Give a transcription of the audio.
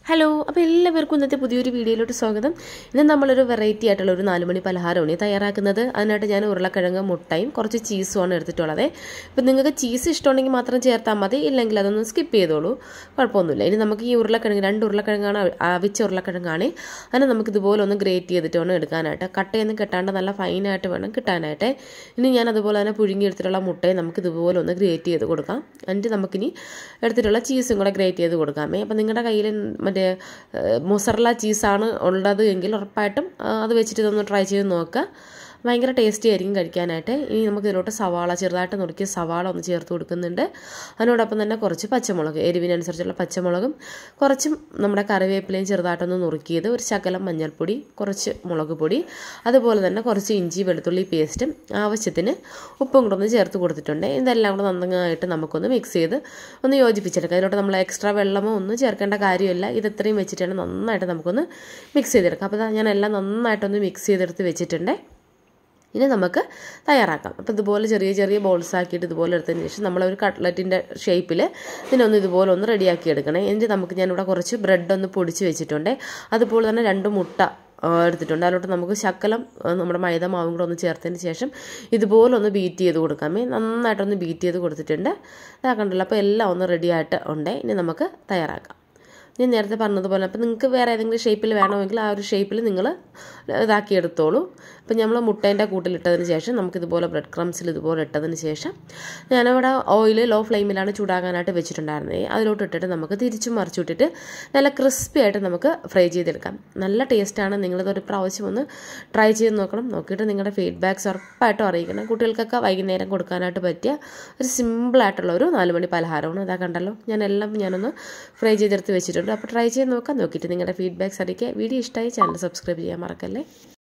Hello, അപ്പോൾ എല്ലാവർക്കും ഇന്നത്തെ പുതിയൊരു വീഡിയോയിലോട്ട് സ്വാഗതം. ഇന്ന് നമ്മളൊരു വെറൈറ്റി ആയിട്ടുള്ള ഒരു 4 മണി പലഹാരമാണ് തയ്യാറാക്കുന്നത്. അതിനായിട്ട് ഞാൻ ഉരുളക്കിഴങ്ങ്, മുട്ടയും കുറച്ച് ചീസുമാണ് എടുത്തിട്ടുള്ളത്. ഇപ്പം നിങ്ങൾക്ക് ചീസ് ഇഷ്ടമുണ്ടെങ്കിൽ മാത്രം ചേർത്താൽ മതി, ഇല്ലെങ്കിൽ അതൊന്ന് സ്കിപ്പ് ചെയ്തോളൂ, കുഴപ്പമൊന്നുമില്ല. ഇനി നമുക്ക് ഈ ഉരുളക്കിഴങ്ങ് 2 ഉരുളക്കിഴങ്ങാണ്, അവിച്ച ഉരുളക്കിഴങ്ങാണ്. അതിനെ നമുക്ക് ഇതുപോലെ ഒന്ന് ഗ്രേറ്റ് ചെയ്തിട്ട് വേണം എടുക്കാനായിട്ട്. കട്ടയൊന്നും കെട്ടാണ്ട് നല്ല ഫൈനായിട്ട് വേണം കിട്ടാനായിട്ട്. ഇനി ഞാൻ അതുപോലെ തന്നെ പുഴുങ്ങിയെടുത്തിട്ടുള്ള മുട്ടയെ നമുക്ക് ഇതുപോലെ ഒന്ന് ഗ്രേറ്റ് ചെയ്ത് കൊടുക്കാം. എന്നിട്ട് നമുക്കിനി എടുത്തിട്ടുള്ള ചീസും കൂടെ ഗ്രേറ്റ് ചെയ്ത് കൊടുക്കാമേ. അപ്പം നിങ്ങളുടെ കയ്യിൽ മറ്റേ മൊസറല്ല ചീസാണ് ഉള്ളത് എങ്കിൽ ഉറപ്പായിട്ടും അത് വെച്ചിട്ട് ഇതൊന്ന് ട്രൈ ചെയ്ത് നോക്കുക. ഭയങ്കര ടേസ്റ്റി ആയിരിക്കും കഴിക്കാനായിട്ട്. ഇനി നമുക്ക് ഇതിലോട്ട് സവാള, ചെറുതായിട്ട് നുറുക്കിയ സവാള ഒന്ന് ചേർത്ത് കൊടുക്കുന്നുണ്ട്. അതിനോടൊപ്പം തന്നെ കുറച്ച് പച്ചമുളക്, എരിവിനനുസരിച്ചുള്ള പച്ചമുളകും, കുറച്ചും നമ്മുടെ കറിവേപ്പിലയും ചെറുതായിട്ടൊന്ന് നുറുക്കിയത്, ഒരു ശകലം മഞ്ഞൾപ്പൊടി, കുറച്ച് മുളക് പൊടി, അതുപോലെ തന്നെ കുറച്ച് ഇഞ്ചി വെളുത്തുള്ളി പേസ്റ്റും, ആവശ്യത്തിന് ഉപ്പും കൂടെ ഒന്ന് ചേർത്ത് കൊടുത്തിട്ടുണ്ട്. ഇതെല്ലാം കൂടെ നന്നായിട്ട് നമുക്കൊന്ന് മിക്സ് ചെയ്ത് ഒന്ന് യോജിപ്പിച്ചെടുക്കാം. അതിലോട്ട് നമ്മൾ എക്സ്ട്രാ വെള്ളമോ ഒന്നും ചേർക്കേണ്ട കാര്യമില്ല. ഇതെത്രയും വെച്ചിട്ടാണ് നന്നായിട്ട് നമുക്കൊന്ന് മിക്സ് ചെയ്തെടുക്കാം. അപ്പോൾ ഞാൻ എല്ലാം നന്നായിട്ടൊന്ന് മിക്സ് ചെയ്തെടുത്ത് വെച്ചിട്ടുണ്ട്. ഇനി നമുക്ക് തയ്യാറാക്കാം. അപ്പോൾ ഇതുപോലെ ചെറിയ ചെറിയ ബോൾസ് ആക്കിയിട്ട് ഇതുപോലെ എടുത്തതിന് ശേഷം നമ്മളൊരു കട്ട്ലറ്റിൻ്റെ ഷേപ്പിൽ ഇതിനൊന്ന് ഇതുപോലെ ഒന്ന് റെഡിയാക്കി എടുക്കണേ. എന്നിട്ട് നമുക്ക് ഞാനിവിടെ കുറച്ച് ബ്രെഡ് ഒന്ന് പൊടിച്ച് വെച്ചിട്ടുണ്ട്. അതുപോലെ തന്നെ 2 മുട്ട എടുത്തിട്ടുണ്ട്. അതിലോട്ട് നമുക്ക് ശകലം നമ്മുടെ മൈദ മാവും കൂടെ ഒന്ന് ചേർത്തതിന് ശേഷം ഇതുപോലെ ഒന്ന് ബീറ്റ് ചെയ്ത് കൊടുക്കാമേ. നന്നായിട്ടൊന്ന് ബീറ്റ് ചെയ്ത് കൊടുത്തിട്ടുണ്ട്. ഇതാക്കണ്ടല്ലോ. അപ്പോൾ എല്ലാം ഒന്ന് റെഡിയായിട്ട് ഉണ്ട്. ഇനി നമുക്ക് തയ്യാറാക്കാം. ഞാൻ നേരത്തെ പറഞ്ഞതുപോലെ, അപ്പോൾ നിങ്ങൾക്ക് വേറെ ഏതെങ്കിലും ഷേപ്പിൽ വേണമെങ്കിൽ ആ ഒരു ഷേപ്പിൽ നിങ്ങൾ ഇതാക്കിയെടുത്തോളൂ. അപ്പോൾ നമ്മൾ മുട്ടേൻ്റെ കൂട്ടിലിട്ടതിന് ശേഷം നമുക്കിതുപോലെ ബ്രെഡ് ക്രംസിൽ ഇതുപോലെ ഇട്ടതിന് ശേഷം ഞാനവിടെ ഓയിൽ ലോ ഫ്ലെയിമിലാണ് ചൂടാകാനായിട്ട് വെച്ചിട്ടുണ്ടായിരുന്നത്. അതിലോട്ട് ഇട്ടിട്ട് നമുക്ക് തിരിച്ചും മറിച്ചിട്ടിട്ട് നല്ല ക്രിസ്പി ആയിട്ട് നമുക്ക് ഫ്രൈ ചെയ്തെടുക്കാം. നല്ല ടേസ്റ്റാണ്. നിങ്ങളിതൊരു പ്രാവശ്യം ഒന്ന് ട്രൈ ചെയ്ത് നോക്കണം. നോക്കിയിട്ട് നിങ്ങളുടെ ഫീഡ്ബാക്ക്സ് ഉറപ്പായിട്ടും അറിയിക്കണം. കുട്ടികൾക്കൊക്കെ വൈകുന്നേരം കൊടുക്കാനായിട്ട് പറ്റിയ ഒരു സിമ്പിളായിട്ടുള്ള ഒരു 4 മണി പലഹാരമാണ്. ഇതാ കണ്ടല്ലോ, ഞാനൊന്ന് ഫ്രൈ ചെയ്തെടുത്ത് വെച്ചിട്ടുണ്ട്. അപ്പോൾ ട്രൈ ചെയ്ത് നോക്കാം. നോക്കിയിട്ട് നിങ്ങളുടെ ഫീഡ്ബാക്ക്സ് അറിയിക്കുക. വീഡിയോ ഇഷ്ടമായി ചാനൽ സബ്സ്ക്രൈബ് ചെയ്യാൻ മറക്കല്ലേ.